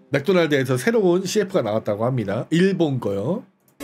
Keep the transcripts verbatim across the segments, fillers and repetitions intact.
맥도날드에서 새로운 씨에프가 나왔다고 합니다. 일본 거요.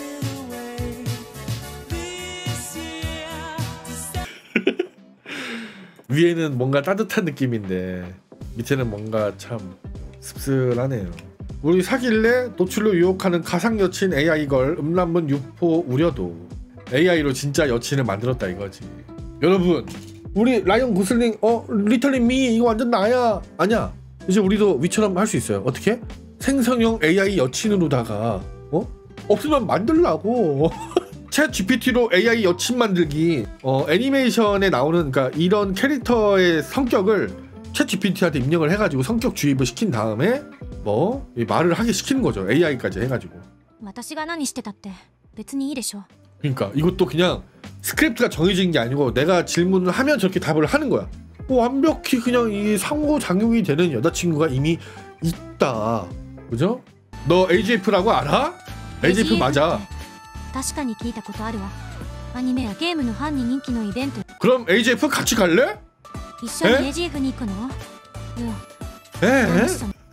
위에는 뭔가 따뜻한 느낌인데 밑에는 뭔가 참 씁쓸하네요. 우리 사귈래? 노출로 유혹하는 가상 여친 에이아이걸 음란문 유포 우려도 에이아이로 진짜 여친을 만들었다 이거지. 여러분 우리 라이언 고슬링 어 리틀린 미 이거 완전 나야. 아니야. 이제 우리도 위처럼 할 수 있어요. 어떻게? 생성형 에이아이 여친으로다가 어? 없으면 만들라고. 챗 지피티로 에이아이 여친 만들기. 어 애니메이션에 나오는 그러니까 이런 캐릭터의 성격을 챗 지피티한테 입력을 해가지고 성격 주입을 시킨 다음에 뭐 말을 하게 시키는 거죠. 에이아이까지 해가지고. 그러니까 이것도 그냥 스크립트가 정해진 게 아니고 내가 질문을 하면 저렇게 답을 하는 거야. 뭐 완벽히 그냥 이 상호작용이 되는 여자친구가 이미 있다. 그죠? 너 에이지에프라고 알아? 에이지에프 맞아. 그럼 에이지에프 같이 갈래? 에? 에?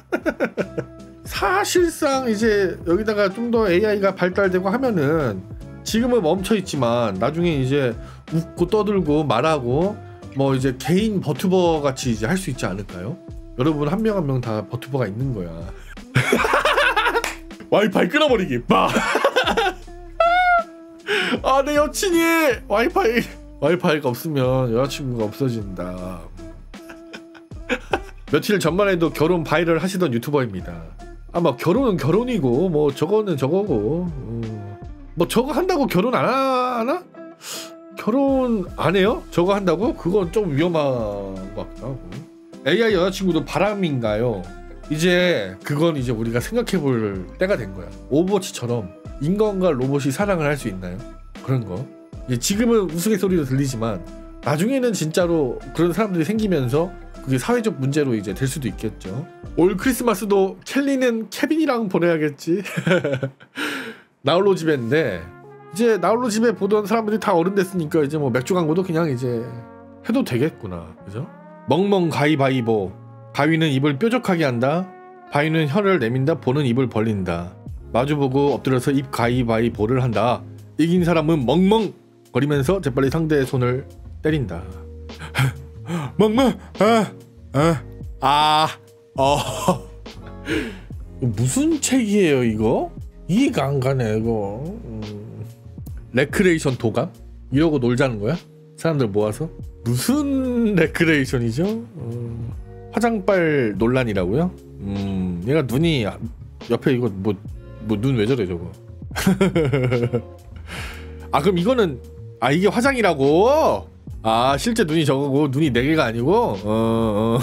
사실상 이제 여기다가 좀 더 에이아이가 발달되고 하면은 지금은 멈춰있지만 나중에 이제 웃고 떠들고 말하고 뭐 이제 개인 버튜버 같이 이제 할 수 있지 않을까요? 여러분 한 명 한 명 다 버튜버가 있는 거야. 와이파이 끊어버리기. 빠. 아, 내 여친이 와이파이 와이파이가 없으면 여자친구가 없어진다. 며칠 전만 해도 결혼 바이럴 하시던 유튜버입니다. 아마 결혼은 결혼이고 뭐 저거는 저거고 음. 뭐 저거 한다고 결혼 안 하나? 결혼 안 해요? 저거 한다고? 그건 좀 위험한 것 같기도 하고. 에이아이 여자친구도 바람인가요? 이제 그건 이제 우리가 생각해볼 때가 된 거야. 오버워치처럼 인간과 로봇이 사랑을 할 수 있나요? 그런 거. 지금은 우스갯소리로 들리지만 나중에는 진짜로 그런 사람들이 생기면서 그게 사회적 문제로 이제 될 수도 있겠죠. 올 크리스마스도 켈리는 케빈이랑 보내야겠지. 나홀로 집에인데 이제 나홀로 집에 보던 사람들이 다 어른 됐으니까 이제 뭐 맥주 광고도 그냥 이제 해도 되겠구나. 그죠? 멍멍 가위바위보. 가위는 입을 뾰족하게 한다. 바위는 혀를 내민다. 보는 입을 벌린다. 마주보고 엎드려서 입 가위바위보를 한다. 이긴 사람은 멍멍 거리면서 재빨리 상대의 손을 때린다. 멍멍 아 아 아 어 무슨 책이에요 이거? 이해가 안 가네 이거. 음. 레크레이션 도감? 이러고 놀자는 거야? 사람들 모아서? 무슨 레크레이션이죠? 음. 화장빨 논란이라고요? 음, 얘가 눈이 옆에 이거 뭐 뭐 눈 왜 저래 저거? 아 그럼 이거는 아 이게 화장이라고? 아 실제 눈이 저거고 눈이 네 개가 아니고? 어, 어.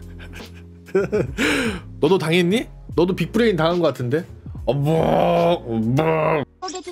너도 당했니? 너도 빅브레인 당한 것 같은데? 어머, 어머.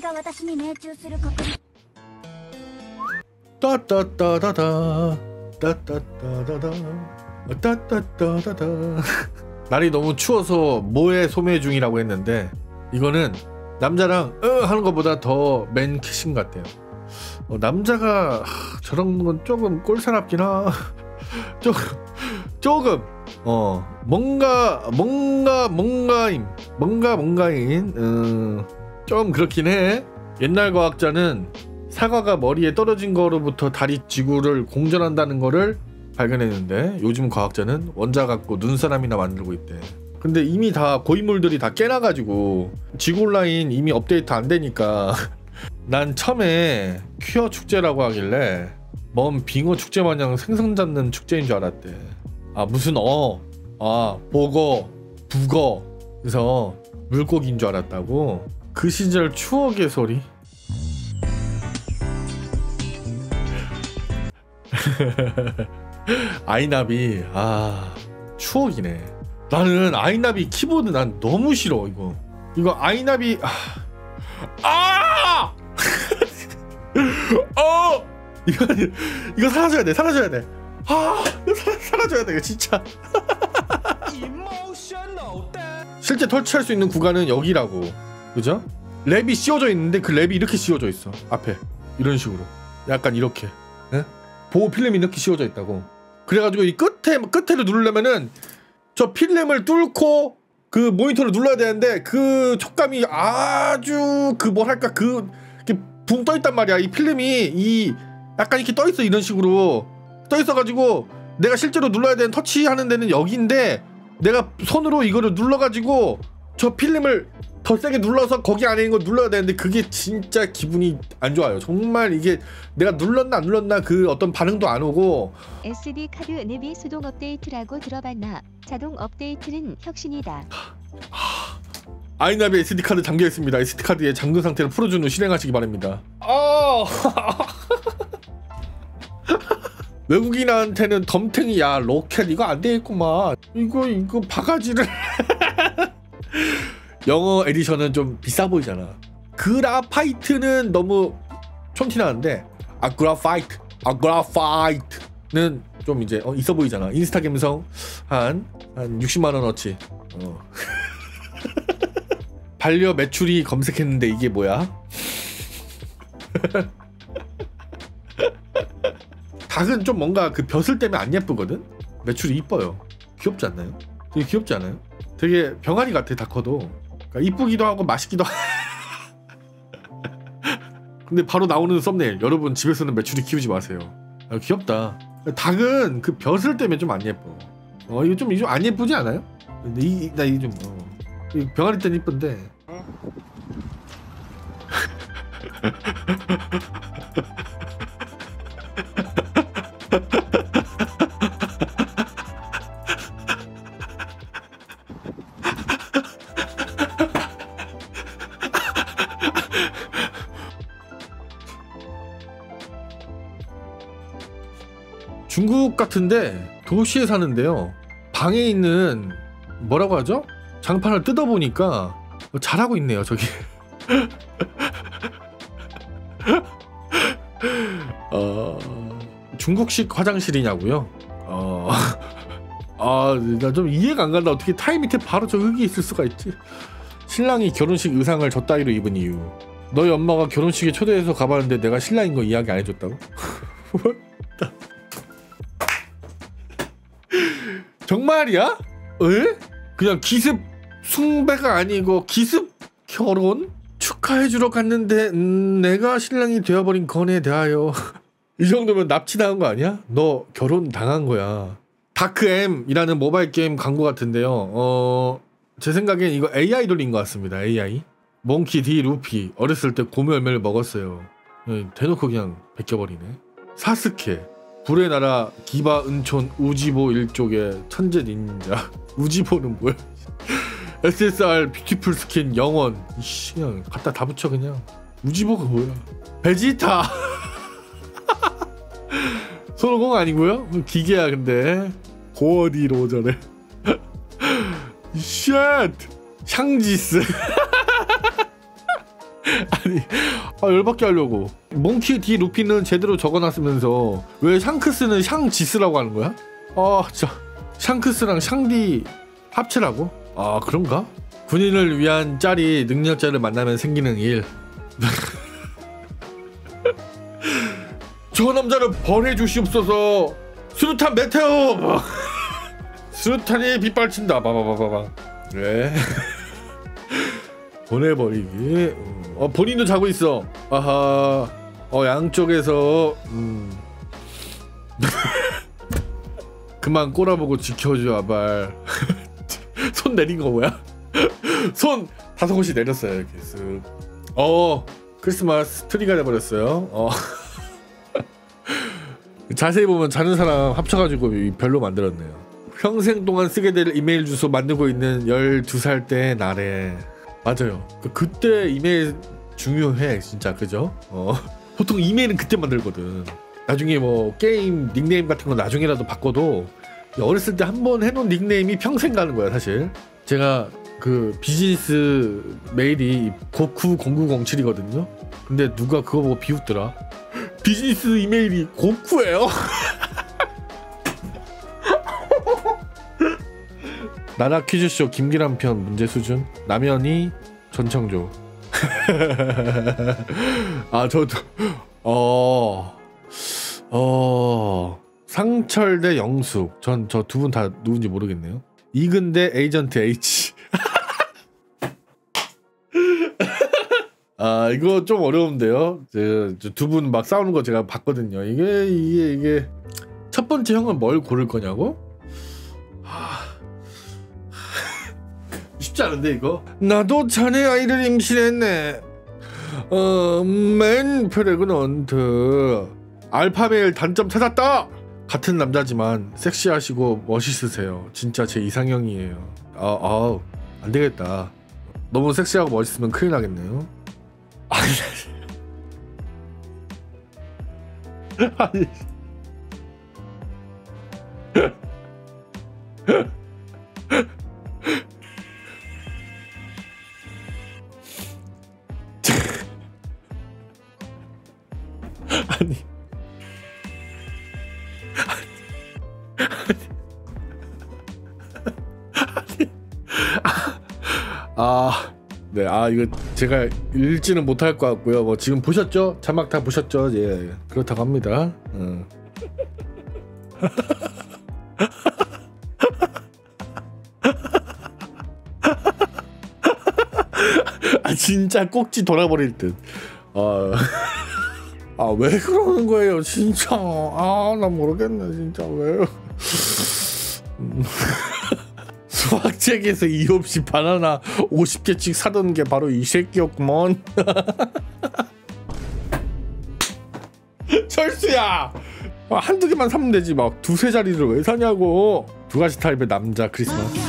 따따따다다, 따따따다다, 따따따다다. 날이 너무 추워서 모에 소매 중이라고 했는데 이거는 남자랑 으 하는 것보다 더 맨키싱 같아요. 어, 남자가 하, 저런 건 조금 꼴사납긴 하. 조금 조금 어 뭔가 뭔가 뭔가임 뭔가 뭔가인 음, 좀 그렇긴 해. 옛날 과학자는 사과가 머리에 떨어진 거로부터 다리 지구를 공전한다는 거를 발견했는데 요즘 과학자는 원자 갖고 눈사람이나 만들고 있대. 근데 이미 다 고인물들이 다 깨놔가지고 지구 온라인 이미 업데이트 안 되니까 난 처음에 퀴어 축제라고 하길래 먼 빙어 축제 마냥 생선 잡는 축제인 줄 알았대. 아 무슨 어, 아 보거, 북어 그래서 물고기인 줄 알았다고. 그 시절 추억의 소리. 아이나비 아 추억이네. 나는 아이나비 키보드 난 너무 싫어. 이거 이거 아이나비 아, 아! 어! 이거 이거 사라져야 돼 사라져야 돼. 아 이거 사, 사라져야 돼 이거 진짜. 실제 터치할 수 있는 구간은 여기라고. 그죠? 랩이 씌워져 있는데 그 랩이 이렇게 씌워져 있어. 앞에 이런 식으로 약간 이렇게 네? 보호 필름이 이렇게 씌워져 있다고. 그래가지고 이 끝에 끝에를 누르려면은 저 필름을 뚫고 그 모니터를 눌러야 되는데 그 촉감이 아주 그 뭐랄까 그 이렇게 붕 떠있단 말이야. 이 필름이 이 약간 이렇게 떠있어. 이런 식으로 떠있어가지고 내가 실제로 눌러야 되는 터치하는 데는 여기인데 내가 손으로 이거를 눌러가지고 저 필름을 더 세게 눌러서 거기 안에 있는 거 눌러야 되는데 그게 진짜 기분이 안 좋아요. 정말 이게 내가 눌렀나 안 눌렀나 그 어떤 반응도 안 오고. 에스디 카드 내비 수동 업데이트라고 들어봤나? 자동 업데이트는 혁신이다. 아이나비 에스디 카드 잠겨 있습니다. 에스디 카드의 잠근 상태를 풀어준 후 실행하시기 바랍니다. 아 외국인한테는 덤탱이 야 로켓 이거 안 되겠구만. 이거 이거 바가지를 영어 에디션은 좀 비싸 보이잖아. 그라파이트는 너무 촌티나는데 아 그라파이트 아 그라파이트는 좀 이제 어, 있어 보이잖아. 인스타 감성 한 한 육십만 원어치. 어. 반려 매출이 검색했는데 이게 뭐야? 닭은 좀 뭔가 그 벼슬 때문에 안 예쁘거든? 매출이 이뻐요. 귀엽지 않나요? 되게 귀엽지 않아요? 되게 병아리 같아. 다 커도 그러니까 이쁘기도 하고 맛있기도 하고. 근데 바로 나오는 썸네일 여러분 집에서는 매출이 키우지 마세요. 아, 귀엽다. 닭은 그 벼슬 때문에 좀 안 예뻐. 어 이거 좀, 좀 안 예쁘지 않아요? 근데 이, 나 이게 좀 어. 병아리 때는 이쁜데 중국 같은데 도시에 사는데요. 방에 있는 뭐라고 하죠? 장판을 뜯어보니까 잘하고 있네요. 저기 어... 중국식 화장실이냐고요? 어... 아, 나 좀 이해가 안 간다. 어떻게 타일 밑에 바로 저 흙이 있을 수가 있지? 신랑이 결혼식 의상을 저 따위로 입은 이유. 너희 엄마가 결혼식에 초대해서 가봤는데 내가 신랑인 거 이야기 안 해줬다고? 정말이야? 에? 그냥 기습 숭배가 아니고 기습 결혼? 축하해주러 갔는데 음, 내가 신랑이 되어버린 건에 대하여 이 정도면 납치당한 거 아니야? 너 결혼 당한 거야. 다크엠이라는 모바일 게임 광고 같은데요. 어, 제 생각엔 이거 에이아이 돌린 것 같습니다. 에이아이. 몽키 디 루피 어렸을 때 고무 열매를 먹었어요. 대놓고 그냥 베껴버리네. 사스케 불의 나라 기바 은촌 우지보 일족의 천재 닌자. 우지보는 뭐야? 에스에스알 뷰티풀 스킨 영원. 이씨 그냥 갖다 다 붙여 그냥. 우지보가 뭐야? 베지타. 손오공 아니고요? 기계야 근데. 고어디로 저래. 쉣. 샹지스. 아니 아, 열받게 하려고. 몽키 디 루피는 제대로 적어놨으면서 왜 샹크스는 샹지스라고 하는 거야? 아 진짜 샹크스랑 샹디 합치라고? 아 그런가? 군인을 위한 짤이 능력자를 만나면 생기는 일. 저 남자를 벌해 주시옵소서. 수류탄 메테오. 수류탄이 빗발친다. 봐봐봐봐봐. 그래. 보내버리기. 어 본인도 자고 있어. 아하. 어 양쪽에서 음. 그만 꼬라보고 지켜줘 아발. 손 내린 거 뭐야? 손 다섯 곳이 내렸어요 이렇게 쓱. 어 크리스마스 트리가 돼버렸어요. 어. 자세히 보면 자는 사람 합쳐가지고 별로 만들었네요. 평생 동안 쓰게 될 이메일 주소 만들고 있는 열두 살 때 나래. 맞아요. 그때 이메일 중요해 진짜. 그죠? 어. 보통 이메일은 그때 만들거든. 나중에 뭐 게임 닉네임 같은 거 나중에라도 바꿔도 어렸을 때 한 번 해놓은 닉네임이 평생 가는 거야 사실. 제가 그 비즈니스 메일이 고쿠 공구공칠이거든요 근데 누가 그거 보고 비웃더라. 비즈니스 이메일이 고쿠예요? 나라 퀴즈쇼 김기란 편 문제 수준. 남현이 전청조. 아 저도 어... 어... 상철 대 영숙. 전 저 두 분 다 누군지 모르겠네요. 이근대 에이전트 H. 아 이거 좀 어려운데요. 두 분 막 싸우는 거 제가 봤거든요. 이게 이게 이게 첫 번째 형은 뭘 고를 거냐고? 하... 쉽지 않은데 이거. 나도 자네 아이를 임신했네. 어, 맨 프레그넌트. 알파메일 단점 찾았다. 같은 남자지만 섹시하시고 멋있으세요. 진짜 제 이상형이에요. 아, 아, 안 되겠다. 너무 섹시하고 멋있으면 큰일 나겠네요. 아니, 아니. 아니. 아, 네, 아 이거 제가 읽지는 못할 것 같고요. 뭐 지금 보셨죠? 자막 다 보셨죠? 예, 그렇다고 합니다. 음. 아 진짜 꼭지 돌아버릴 듯. 아, 아 왜 그러는 거예요, 진짜. 아, 나 모르겠네, 진짜 왜. 음. 수학책에서 이유 없이 바나나 오십 개씩 사던 게 바로 이 새끼였구먼. 철수야, 한두 개만 사면 되지 막 두세 자리를 왜 사냐고. 두 가지 타입의 남자 크리스마스.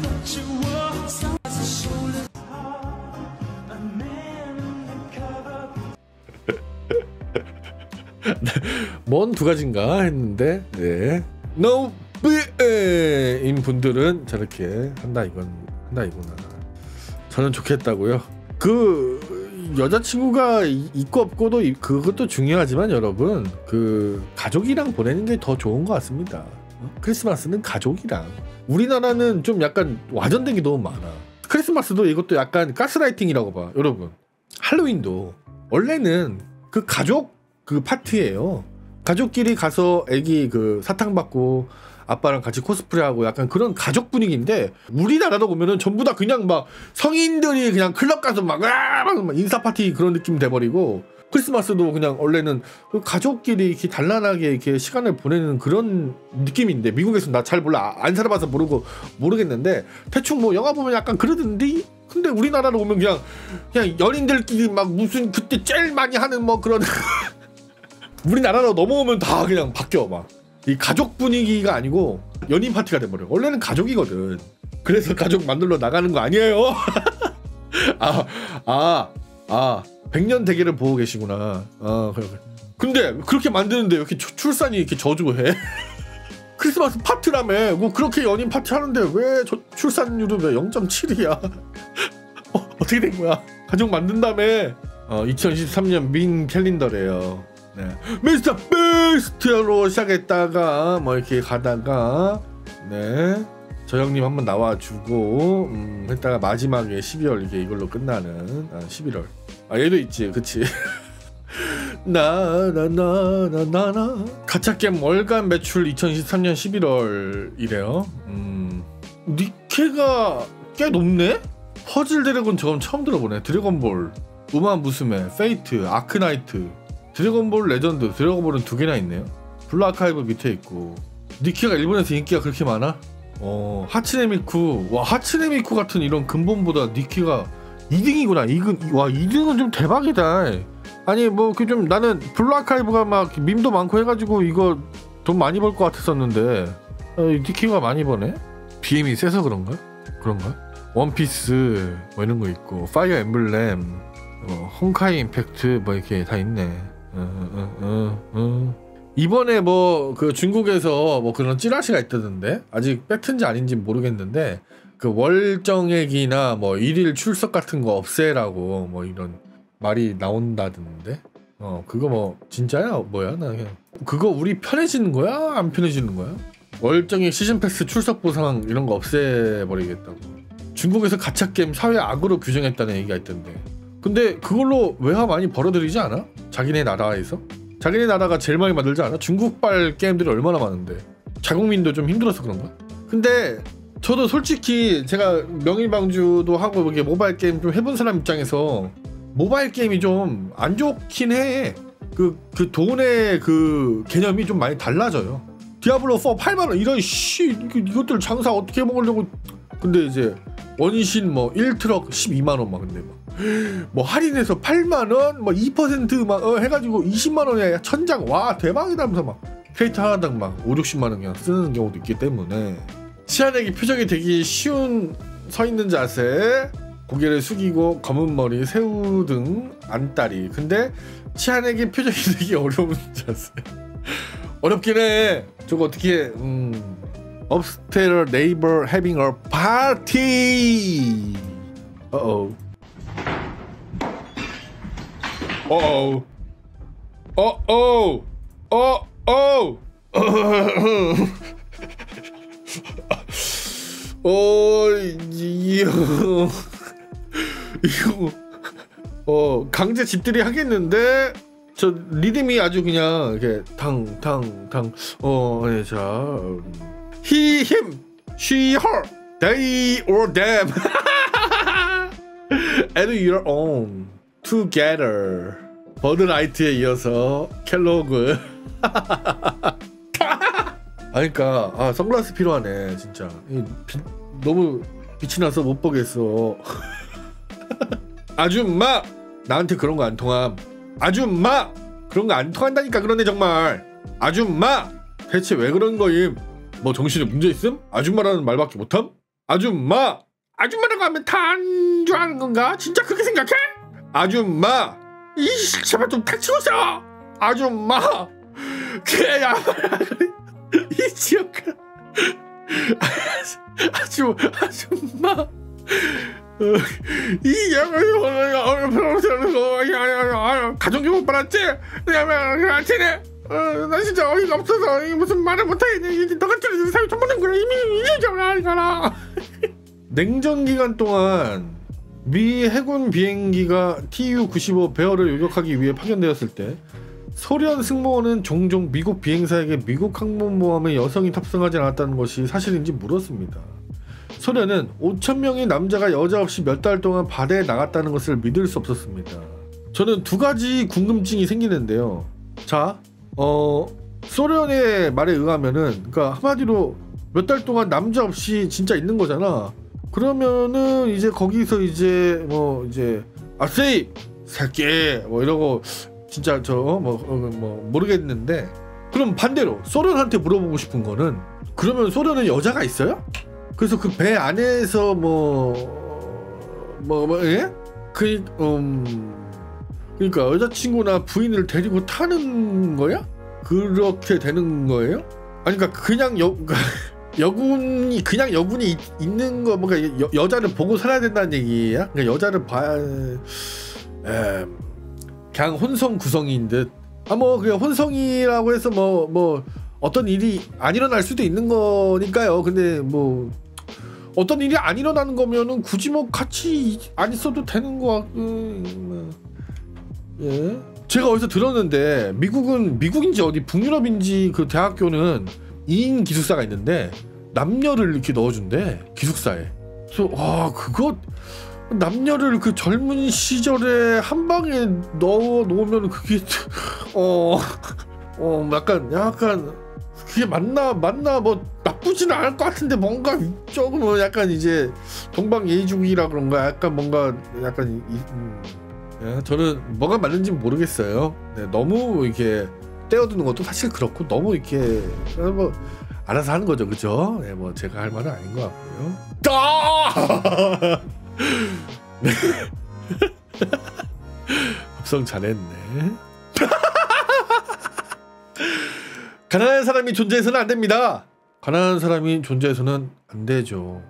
뭔 두 가지인가 했는데, 네. No. 인 분들은 저렇게 한다 이건 한다 이구나. 저는 좋겠다고요. 그 여자친구가 있고 없고도 그것도 중요하지만 여러분, 그 가족이랑 보내는 게 더 좋은 것 같습니다. 크리스마스는 가족이랑. 우리나라는 좀 약간 와전된 게 너무 많아. 크리스마스도 이것도 약간 가스라이팅이라고 봐. 여러분, 할로윈도 원래는 그 가족 그 파티예요. 가족끼리 가서 애기 그 사탕 받고 아빠랑 같이 코스프레하고 약간 그런 가족 분위기인데, 우리나라도 보면은 전부 다 그냥 막 성인들이 그냥 클럽 가서 막, 막 인사 파티 그런 느낌 돼버리고, 크리스마스도 그냥 원래는 그 가족끼리 이렇게 단란하게 이렇게 시간을 보내는 그런 느낌인데, 미국에서 나 잘 몰라, 안 살아봐서 모르고 모르겠는데 대충 뭐 영화 보면 약간 그러던데, 근데 우리나라로 오면 그냥 그냥 연인들끼리 막 무슨 그때 제일 많이 하는 뭐 그런 우리나라로 넘어오면 다 그냥 바뀌어. 막 이 가족 분위기가 아니고 연인 파티가 돼버려. 원래는 가족이거든. 그래서 가족 만들러 나가는 거 아니에요. 아, 아, 아, 백년 대계를 보고 계시구나. 아, 그래, 그래. 근데 그렇게 만드는데 왜 이렇게 출산이 이렇게 저조해? 크리스마스 파티라며. 뭐 그렇게 연인 파티 하는데 왜 저 출산율은 왜 영 점 칠이야? 어, 어떻게 된 거야? 가족 만든다며. 어, 이천이십삼 년 민 캘린더래요. 네. 미스터 베스트로 시작했다가 뭐 이렇게 가다가, 네, 저 형님 한번 나와주고 음, 했다가 마지막에 십이월 이게 이걸로 끝나는. 아, 십일월. 아, 얘도 있지, 그치? 나나나나나나 가챠게임 월간 매출 이천이십삼 년 십일월이래요. 음, 니케가 꽤 높네? 퍼즐 드래곤 저건 처음 들어보네. 드래곤볼, 우마 무스메, 페이트, 아크나이트, 드래곤볼 레전드. 드래곤볼은 두 개나 있네요. 블루 아카이브 밑에 있고. 니케가 일본에서 인기가 그렇게 많아? 어, 하츠네 미쿠. 와, 하츠네 미쿠 같은 이런 근본보다 니케가 이 등이구나. 이 등, 와, 이 등은 좀 대박이다. 아니 뭐 그 좀 나는 블루 아카이브가 막 밈도 많고 해가지고 이거 돈 많이 벌 것 같았었는데, 어, 니케가 많이 버네? 비엠이 세서 그런가? 그런가? 원피스 뭐 이런 거 있고, 파이어 엠블렘, 어, honkai 임팩트 뭐 이렇게 다 있네. 어, 어, 어, 어. 이번에 뭐 그 중국에서 뭐 그런 찌라시가 있다던데, 아직 팩트인지 아닌지 모르겠는데, 그 월정액이나 뭐 일일 출석 같은 거 없애라고 뭐 이런 말이 나온다던데. 어, 그거 뭐 진짜야 뭐야? 나 그냥 그거 우리 편해지는 거야? 안 편해지는 거야? 월정액 시즌 패스 출석 보상 이런 거 없애버리겠다고. 중국에서 가챠 게임 사회 악으로 규정했다는 얘기가 있던데. 근데 그걸로 외화 많이 벌어들이지 않아? 자기네 나라에서? 자기네 나라가 제일 많이 만들지 않아? 중국발 게임들이 얼마나 많은데. 자국민도 좀 힘들어서 그런가? 근데 저도 솔직히 제가 명일방주도 하고 이렇게 모바일 게임 좀 해본 사람 입장에서 모바일 게임이 좀 안 좋긴 해. 그, 그 돈의 그 개념이 좀 많이 달라져요. 디아블로 사 팔만 원 이런 씨 이것들 장사 어떻게 먹으려고. 근데 이제 원신 뭐 일 트럭 십이만 원 막 근데 막 뭐 할인해서 팔만 원 뭐 이 퍼센트 막 어, 해가지고 이십만 원에 천장 와 대박이다 하면서 막 캐릭터 하나당 막 오륙십만 원 그냥 쓰는 경우도 있기 때문에 치안에게 표정이 되기 쉬운 서 있는 자세, 고개를 숙이고 검은 머리, 새우 등 안다리. 근데 치안에게 표정이 되기 어려운 자세. 어렵긴 해. 저거 어떻게 음 Upstairs neighbor having a party. 어어. 어어. 어어. 어어. 어, 이거 이거 어 강제 집들이 하겠는데 저 리듬이 아주 그냥 이렇게 탕탕탕 어, 네, 자 he, him, she, her, they or them and your own together. 버드라이트에 이어서 켈로그. 아니 그니까 아 선글라스 필요하네 진짜. 비, 너무 빛이 나서 못 보겠어. 아줌마 나한테 그런 거 안 통함. 아줌마 그런 거 안 통한다니까. 그러네 정말. 아줌마 대체 왜 그런 거임? 뭐 정신에 문제 있음? 아줌마라는 말밖에 못함? 아줌마 아줌마라고 하면 다 안 좋아하는 건가? 진짜 그렇게 생각해? 아줌마 이씨 제발 좀 닥치고 있어. 아줌마 그래야 이 지역 아줌 아줌마 이 가정교육 받았지? 야 쟤네 나 진짜 어이가 없어서 무슨 말을 못하겠네. 너 같은 사회 전문인 거야 이미 이해잖아 이거라. 냉전 기간 동안 미 해군 비행기가 티유 구십오 베어를 요격하기 위해 파견되었을 때 소련 승무원은 종종 미국 비행사에게 미국 항공모함에 여성이 탑승하지 않았다는 것이 사실인지 물었습니다. 소련은 오천 명의 남자가 여자 없이 몇 달 동안 바다에 나갔다는 것을 믿을 수 없었습니다. 저는 두 가지 궁금증이 생기는데요. 자, 어, 소련의 말에 의하면은, 그러니까 한마디로 몇 달 동안 남자 없이 진짜 있는 거잖아. 그러면은 이제 거기서 이제 뭐 이제 아세이 새끼 뭐 이러고 진짜 저 뭐 뭐, 뭐 모르겠는데, 그럼 반대로 소련한테 물어보고 싶은 거는, 그러면 소련은 여자가 있어요? 그래서 그 배 안에서 뭐, 뭐, 뭐, 예? 그, 음, 그러니까 여자친구나 부인을 데리고 타는 거야? 그렇게 되는 거예요? 아니, 그러니까 그냥 여, 여군이, 그냥 여군이 있, 있는 거, 뭔가 여, 여자를 보고 살아야 된다는 얘기야? 그러니까 여자를 봐야, 에, 그냥 혼성 구성인 듯. 아, 뭐, 그냥 혼성이라고 해서 뭐, 뭐, 어떤 일이 안 일어날 수도 있는 거니까요. 근데 뭐, 어떤 일이 안 일어나는 거면은 굳이 뭐 같이 안 있어도 되는 거 같고. 뭐. 예. 제가 어디서 들었는데, 미국은, 미국인지 어디 북유럽인지 그 대학교는 이 인 기숙사가 있는데 남녀를 이렇게 넣어준대, 기숙사에. 그래서 와, 그거 남녀를 그 젊은 시절에 한 방에 넣어 놓으면 그게 어, 어 약간 약간 그게 맞나 맞나 뭐 나쁘지는 않을 것 같은데, 뭔가 조금 뭐 약간 이제 동방예의주의라 그런가, 약간 뭔가 약간 이, 음, 예, 저는 뭐가 맞는지 모르겠어요. 네, 너무 이렇게 떼어두는 것도 사실 그렇고, 너무 이렇게 뭐 알아서 하는 거죠, 그죠? 네, 뭐 제가 할 말은 아닌 것 같고요. 아! 네. 합성 잘했네. 가난한 사람이 존재해서는 안 됩니다. 가난한 사람이 존재해서는 안 되죠.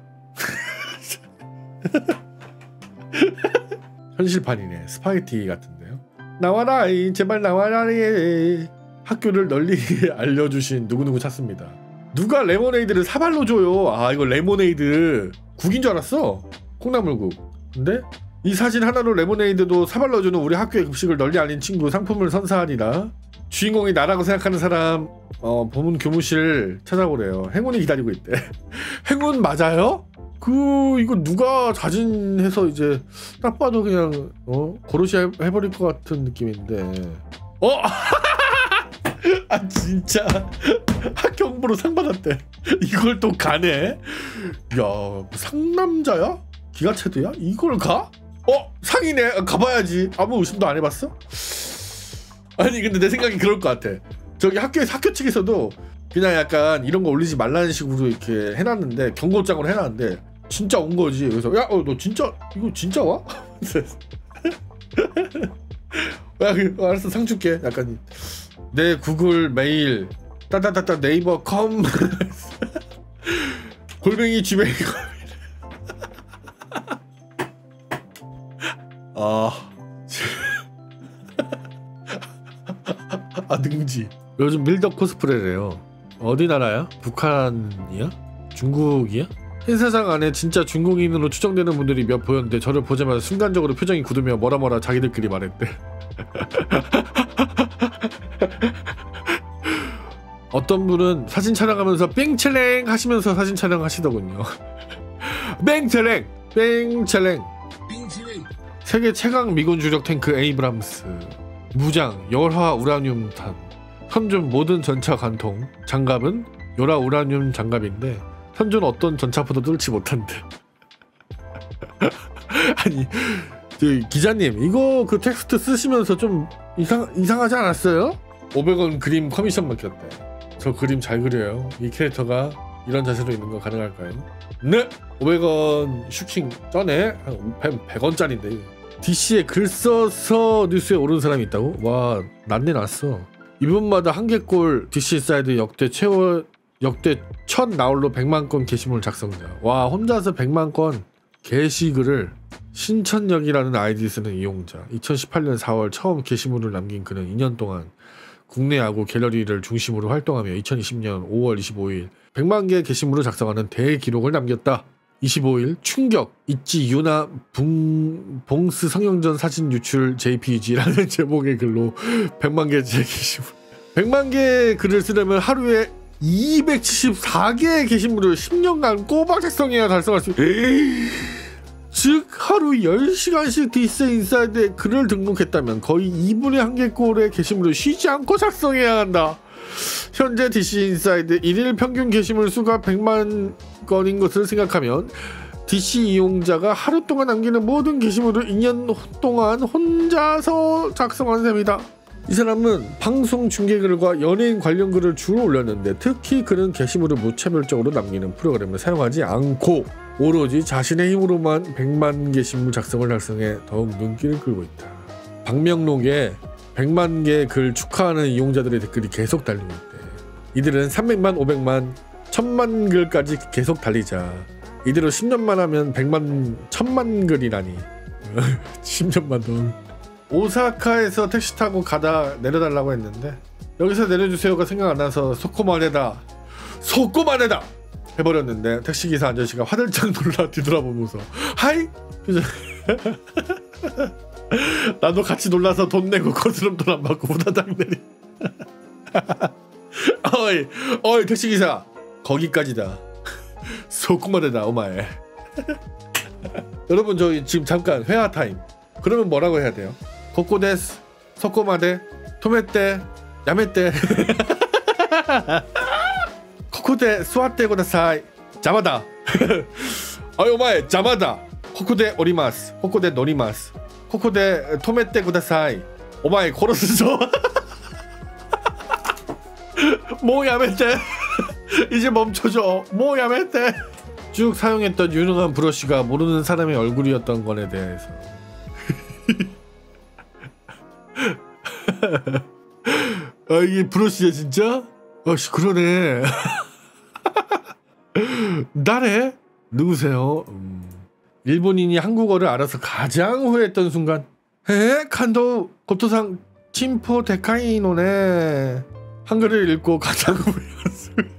현실판이네. 스파게티 같은데요. 나와라, 제발 나와라. 학교를 널리 알려주신 누구누구 찾습니다. 누가 레모네이드를 사발로 줘요. 아, 이거 레모네이드 국인 줄 알았어. 콩나물국. 근데 이 사진 하나로 레모네이드도 사발로 주는 우리 학교의 급식을 널리 알린 친구 상품을 선사하니라. 주인공이 나라고 생각하는 사람 어, 보문 교무실 찾아보래요. 행운이 기다리고 있대. 행운 맞아요? 그 이거 누가 자진해서 이제 딱 봐도 그냥 어 고로시 해, 해버릴 것 같은 느낌인데 어? 아 진짜 학교홍보로 상 받았대. 이걸 또 가네. 야 상남자야? 기가체드야? 이걸 가? 어? 상이네. 가봐야지. 아무 의심도 안 해봤어? 아니 근데 내 생각이 그럴 것 같아. 저기 학교에서 학교 측에서도 그냥 약간 이런 거 올리지 말라는 식으로 이렇게 해놨는데 경고장으로 해놨는데 진짜 온 거지. 그래서 야 어 너 진짜 이거 진짜 와? 야 알았어 상 줄게. 약간 내 구글 메일 따따따따 네이버 컴 골뱅이 지메일 아, 아 능지. 요즘 밀덕 코스프레래요. 어디 나라야? 북한이야? 중국이야? 흰세상 안에 진짜 중국인으로 추정되는 분들이 몇 보였는데 저를 보자마자 순간적으로 표정이 굳으며 뭐라 뭐라 자기들끼리 말했대. 어떤 분은 사진 촬영하면서 뺑첼랭 하시면서 사진 촬영하시더군요. 뺑첼랭! 뺑첼랭! 세계 최강 미군 주력 탱크 에이브람스, 무장 열화 우라늄 탄, 현존 모든 전차 관통, 장갑은 열화 우라늄 장갑인데 현존 어떤 전차포도 뚫지 못한대. 아니 기자님 이거 그 텍스트 쓰시면서 좀 이상, 이상하지 않았어요? 오백 원 그림 커미션 맡겼대. 저 그림 잘 그려요. 이 캐릭터가 이런 자세로 있는 거 가능할까요? 네! 오백 원 슈킹 전에 한 백 원짜리인데 디씨에 글 써서 뉴스에 오른 사람이 있다고? 와 난리 났어. 이분마다 한 개꼴 디씨 사이드 역대 최고 역대 첫 나홀로 백만 건 게시물 작성자. 와 혼자서 백만 건 게시글을 신천역이라는 아이디 쓰는 이용자. 이천십팔 년 사월 처음 게시물을 남긴 그는 이 년 동안 국내 야구 갤러리를 중심으로 활동하며 이천이십 년 오월 이십오일 백만 개의 게시물을 작성하는 대기록을 남겼다. 이십오일 충격 있지 유나 붕, 봉스 성형전 사진 유출 제이피지라는 제목의 글로 백만 개의 게시물. 백만 개의 글을 쓰려면 하루에 이백칠십사 개의 게시물을 십 년간 꼬박 작성해야 달성할 수 있다. 즉 하루 열 시간씩 디씨 인사이드에 글을 등록했다면 거의 이분의 한 개꼴의 게시물을 쉬지 않고 작성해야 한다. 현재 디씨 인사이드 일일 평균 게시물 수가 백만 건인 것을 생각하면 디씨 이용자가 하루 동안 남기는 모든 게시물을 이 년 동안 혼자서 작성한 셈이다. 이 사람은 방송 중계글과 연예인 관련 글을 주로 올렸는데 특히 그는 게시물을 무차별적으로 남기는 프로그램을 사용하지 않고 오로지 자신의 힘으로만 백만 게시물 작성을 달성해 더욱 눈길을 끌고 있다. 방명록에 백만 개 글 축하하는 이용자들의 댓글이 계속 달리고 있대. 이들은 삼백만, 오백만, 천만 글까지 계속 달리자. 이대로 십 년만 하면 백만, 천만 글이라니. 십 년만 더. 오사카에서 택시 타고 가다 내려달라고 했는데 여기서 내려주세요가 생각 안 나서 소코마네다 소코마네다 해버렸는데 택시기사 아저씨가 화들짝 놀라 뒤돌아보면서 하이! 나도 같이 놀라서 돈 내고 거스름 돈 안 받고 후다닥 내리. 어이 어이 택시기사 거기까지다. 소코마네다 오마에. 여러분 저희 지금 잠깐 회화 타임. 그러면 뭐라고 해야 돼요? 코코데스 소코마데 토메떼 야메떼 코코데 수아떼 고다사이 자마다. 어이 오마에 자마다 코코데 오리마스 코코데 노리마스 코코데 토메떼 고다사이 오마에 고로스죠. 뭐 야메떼. 이제 멈춰줘. 뭐 야메떼. 쭉 사용했던 유능한 브러쉬가 모르는 사람의 얼굴이었던 것에 대해서. 아 이게 브러쉬야 진짜? 아씨 그러네. 나래? 누구세요? 음. 일본인이 한국어를 알아서 가장 후회했던 순간. 에? 칸도 고토상 침포 데카이노네. 한글을 읽고 가장 후회했어요.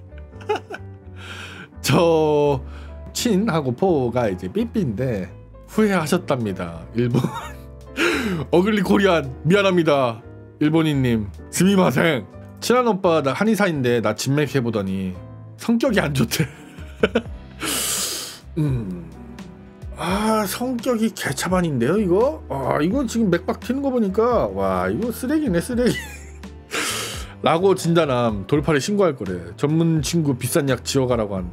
저 친하고 포가 이제 삐삐인데 후회하셨답니다. 일본. 어글리 코리안 미안합니다. 일본인님 스미마생. 친한 오빠 나 한의사인데 나 진맥 해보더니 성격이 안 좋대. 음. 아 성격이 개차반인데요 이거? 아 이건 지금 맥박 튀는 거 보니까 와 이거 쓰레기네 쓰레기. 라고 진단함. 돌팔에 신고할 거래. 전문 친구 비싼 약 지어가라고 한대.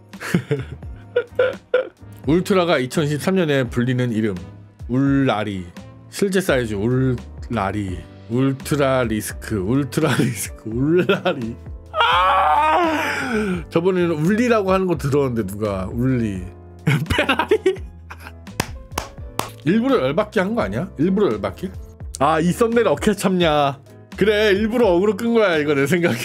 울트라가 이천십삼 년에 불리는 이름 울라리. 실제 사이즈 울라리. 울트라 리스크 울트라 리스크 울라리. 아! 저번에는 울리라고 하는 거 들었는데 누가 울리. 페라리. 일부러 열받게 한 거 아니야? 일부러 열받게? 아 이 썸네일 어떻게 참냐. 그래 일부러 어그로 끈 거야 이거 내 생각에.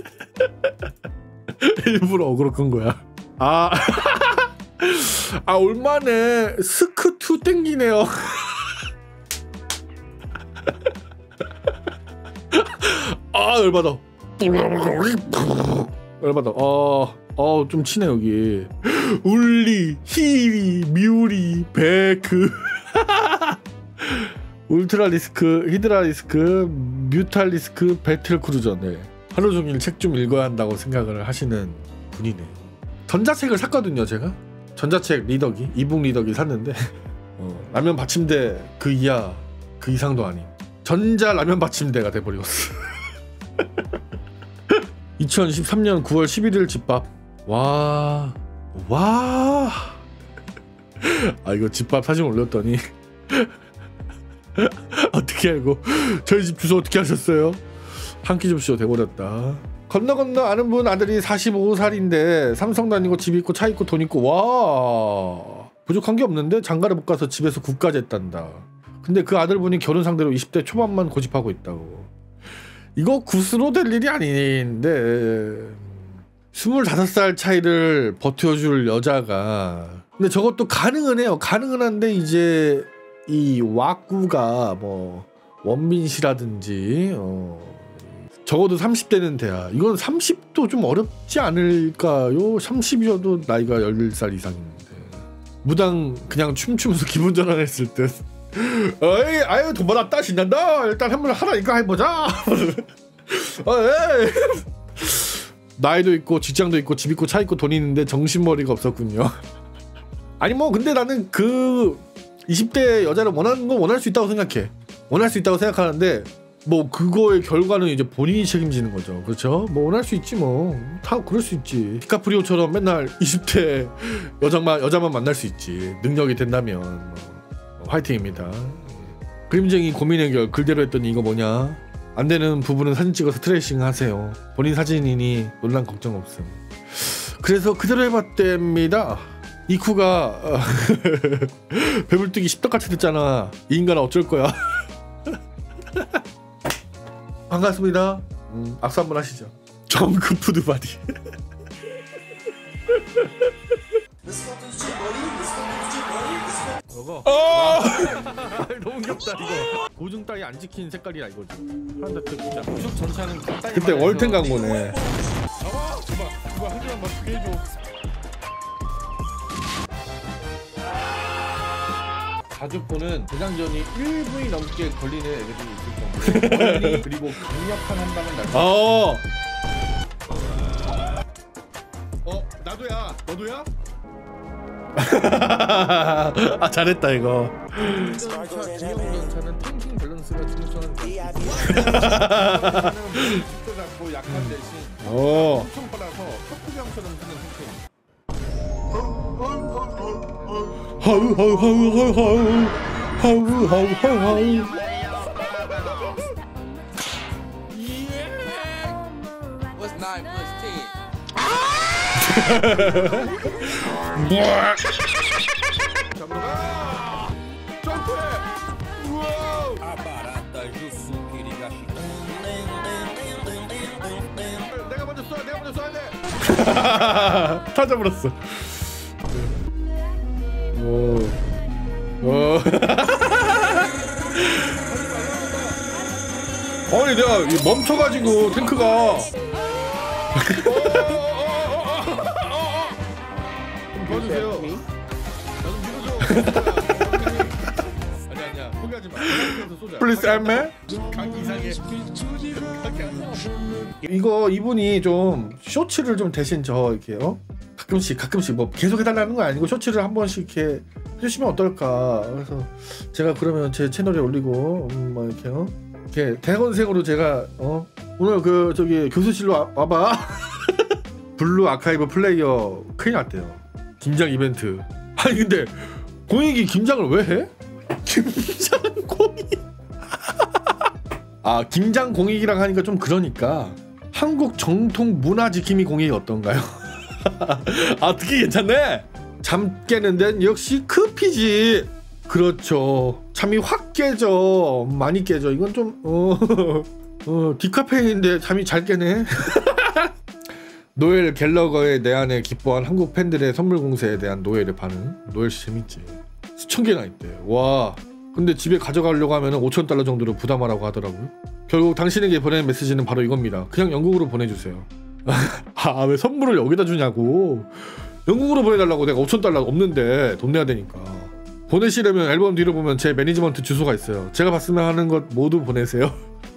일부러 어그로 끈 거야. 아, 아 얼마네 스크투 땡기네요. 아 열받아. 열받아. 어, 어 좀 치네 여기. 울리, 히리, 미우리, 베크. 울트라 리스크, 히드라 리스크, 뮤탈 리스크, 배틀 크루저. 네. 하루 종일 책 좀 읽어야 한다고 생각을 하시는 분이네. 전자책을 샀거든요 제가. 전자책 리더기, 이북 리더기 샀는데 어, 라면 받침대 그 이하 그 이상도 아닌 전자 라면 받침대가 돼버렸어. 이천십삼 년 구월 십일일 집밥. 와, 와. 아 이거 집밥 사진 올렸더니 어떻게 알고 저희 집 주소 어떻게 하셨어요? 한 끼 줍쇼 돼버렸다. 건너 건너 아는 분 아들이 마흔다섯 살인데 삼성 다니고 집 있고 차 있고 돈 있고. 와 부족한 게 없는데 장가를 못 가서 집에서 국까지 했단다. 근데 그 아들분이 결혼 상대로 이십 대 초반만 고집하고 있다고. 이거 굿으로 될 일이 아닌데 스물다섯 살 차이를 버텨줄 여자가. 근데 저것도 가능은 해요. 가능은 한데 이제 이 왁구가 뭐 원빈 씨라든지 어 적어도 삼십 대는 돼야. 이건 삼십도 좀 어렵지 않을까요? 삼십이어도 나이가 열 살 이상인데 무당 그냥 춤추면서 기분 전환했을 듯. 어이 아유 돈 받았다 신난다 일단 한번 하라니까 해보자. 어이. 나이도 있고 직장도 있고 집 있고 차 있고 돈 있는데 정신머리가 없었군요. 아니 뭐 근데 나는 그 이십 대 여자를 원하는 건 원할 수 있다고 생각해. 원할 수 있다고 생각하는데 뭐 그거의 결과는 이제 본인이 책임지는 거죠. 그렇죠? 뭐 원할 수 있지 뭐. 다 그럴 수 있지. 디카프리오처럼 맨날 이십 대 여자만 여자만 만날 수 있지. 능력이 된다면. 뭐. 화이팅입니다. 그림쟁이 고민 해결 글대로 했더니 이거 뭐냐. 안 되는 부분은 사진 찍어서 트레이싱 하세요. 본인 사진이니 논란 걱정 없음. 그래서 그대로 해봤답니다. 이쿠가 어, 배불뚝이 십덕같이 듣잖아. 이 인간은 어쩔 거야. 반갑습니다. 음, 악수 한번 하시죠. 정크 푸드바디. 저거 어! 너무 귀엽다 이거. 고증 따위 안 지킨 색깔이야 이거지. 한다 진짜 무속 전차는 그때 월텐 광고네. 잡아! 제발 제발 한 개만 맞게 해줘. 가족분은 대장전이 일 분이 넘게 걸리는 애들이 있을 정도로 그리고 강력한 한 방을 날. 어. 어 나도야. 너도야? 아 잘했다 이거. 전차는 탱킹 밸런스가 중요한. 뭐 약한 대신. 어. 엄청 빨라서 턱구병처럼 쓰는 탱킹. 하우 하우 하우 하우 하우 하우 하우 하우 하우. What's nine plus ten? 뭐야? 점프해! 우와! 내가 먼저 쏴, 내가 먼저 쏴야 돼. 타져버렸어. 오. 오. 아니 내가 멈춰가지고 탱크가. 좀 도와주세요. 나좀 밀어줘. 아니 아니야 포기하지 마. Please help me. 각 이상해. 이거 이분이 좀 쇼츠를 좀 대신 저 이렇게요. 가끔씩 가끔씩 뭐 계속 해달라는 건 아니고 쇼츠를 한 번씩 이렇게 해주시면 어떨까. 그래서 제가 그러면 제 채널에 올리고 음, 뭐 이렇게요. 이렇게 대학원생으로 제가 어 오늘 그 저기 교수실로 와, 와봐. 블루 아카이브 플레이어 큰일 났대요. 김장 이벤트. 아니 근데 공익이 김장을 왜 해? 김장 공익. 아 김장 공익이랑 하니까 좀 그러니까 한국 정통 문화 지킴이 공익이 어떤가요? 아 특히 괜찮네. 잠 깨는 데는 역시 커피지. 그렇죠. 잠이 확 깨져. 많이 깨져. 이건 좀 어, 어 디카페인인데 잠이 잘 깨네. 노엘 갤러거의 내한에 기뻐한 한국 팬들의 선물 공세에 대한 노엘의 반응. 노엘 씨 재밌지. 수천 개나 있대. 와. 근데 집에 가져가려고 하면 오천 달러 정도로 부담하라고 하더라고요. 결국 당신에게 보내는 메시지는 바로 이겁니다. 그냥 영국으로 보내주세요. 아 왜 선물을 여기다 주냐고. 영국으로 보내달라고. 내가 오천 달러 없는데 돈 내야 되니까. 보내시려면 앨범 뒤로 보면 제 매니지먼트 주소가 있어요. 제가 봤으면 하는 것 모두 보내세요.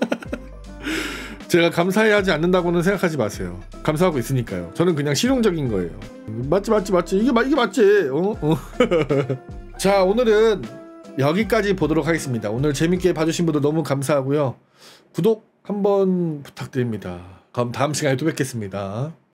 제가 감사해하지 않는다고는 생각하지 마세요. 감사하고 있으니까요. 저는 그냥 실용적인 거예요. 맞지 맞지 맞지. 이게, 이게 맞지. 어? 어. 자 오늘은 여기까지 보도록 하겠습니다. 오늘 재밌게 봐주신 분들 너무 감사하고요. 구독 한번 부탁드립니다. 그럼 다음 시간에 또 뵙겠습니다.